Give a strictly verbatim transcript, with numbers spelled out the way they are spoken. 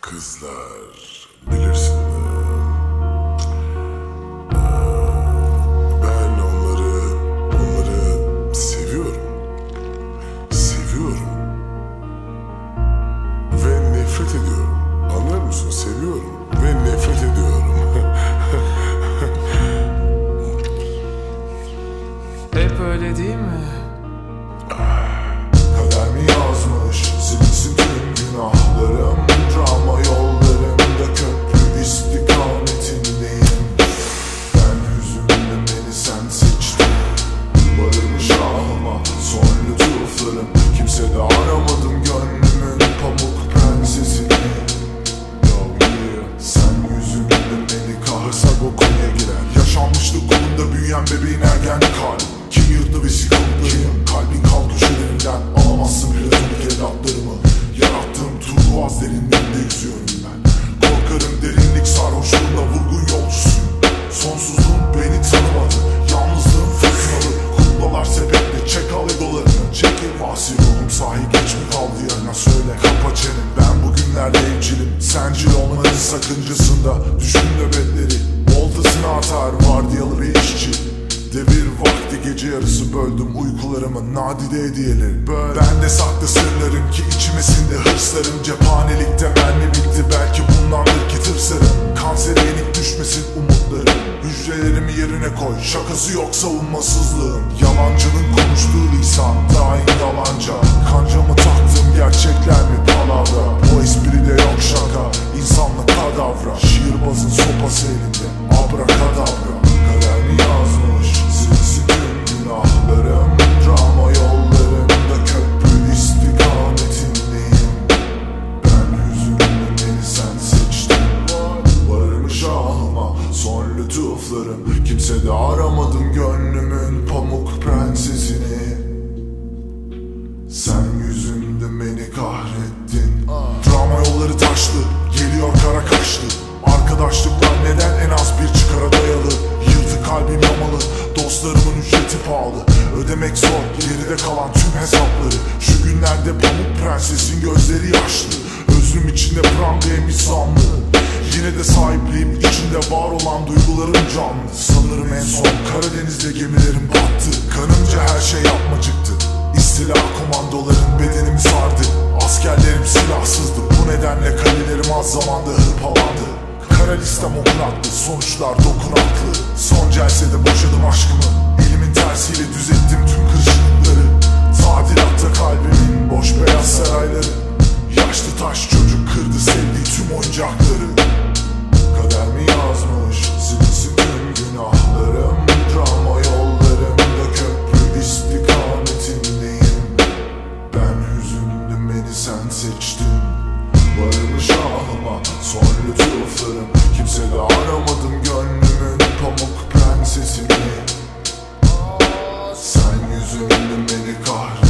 Kızlar bilirsin de, eee, ben onları onları seviyorum. Seviyorum. Ve nefret ediyorum. Anlar mısın? Seviyorum ve nefret ediyorum. Hep öyle değil mi? Kader mi yazmış silinsin tüm günahlarım, drama yollarımda köprü istikametindeyim. Ben hüzünlü beni sen seçtin, varırmış ahıma son lütuflarım. Kimse de aramadım gönlümün pamuk prensesini. Yo yeah. Sen yüzünde beni kahırsa Goku'ya girer. Yaşanmışlık kolunda büyüyen bebeğin ergenlik hali. Kim yırttı vesikalıklarımı, kalbin kalk köşelerinden alamazsın platonik evlatlarımı. Yarattığım turkuaz derinliğinde yüzüyorum ben. Korkarım derinlik sarhoşluğunda vurgun yolcusuyum. Sonsuzluğun beni tanımadı, yalnızlığın fırtınalı. Kuklalar sepetle, çek al egolarını, çekil. Vasi ruhum sahi geç mi kaldı yarına, söyle kapa çeneni. Ben bugünlerde evcilim, sencil olmanın sakıncasında. Düşkün nöbetleri, oltasını atar vardiyalı bir işçi. Devir vakti gece yarısı böldüm uykularımı nadide hediyeleri. Böyle bende saklı sırlarım ki içime sindi hırslarım. Cephanelikte mermi bitti, belki bundandır ki tırsarım. Kansere yenik düşmesin umutlarım. Hücrelerimi yerine koy, şakası yok savunmasızlığım. Yalancının konuştuğu lisan daim yalanca. Kancamı taktım, gerçekler mi palavra? Bu espride yok şaka, insanlık kadavra. Şiirbazın sopası elinde, abrakadabra. Kader mi yazmış silinsin tüm günahlarım, drama yollarımda köprü istikametindeyim. Ben hüzünlü beni sen seçtin, varırmış ahıma son lütuflarım. Kimse de aramadım gönlümün pamuk prensesini. Sen yüzümde beni kahrettin. Drama yolları taşlı, geliyor kara kaşlı. Arkadaşlıklar neden en az bir çıkara dayalı? Yırtık kalbim yamalı, dostlarımın ücreti pahalı. Ödemek zor, geride kalan tüm hesapları. Şu günlerde pamuk prensesin gözleri yaşlı. Özrüm içinde prangaya mislamlı. Yine de sahipliğim içinde var olan duygularım canlı. Sanırım en son Karadeniz'de gemilerim battı. Kanımca her şey yapmacıktı. İstila komandoların bedenimi sardı. Askerlerim silahsızdı, bu nedenle kalelerim az zamanda hırpalandı. Kara listem okunaklı, sonuçlar dokunaklı. Son celsede boşadım aşkımı, elimin tersiyle düzelttim tüm kırışıklıkları. Tadilatta kalbimin boş beyaz sarayları. Yaşlı taş çocuk kırdı sevdiği tüm oyuncakları. Kader mi yazmış silinsin tüm günahlarım, drama yollarımda köprü istikametindeyim. Ben hüzünlü beni sen seçtin, varırmış ahıma son lütuflarım. Kimse de aramadım gönlümün pamuk prensesini. Sen yüzünle beni kahrettin.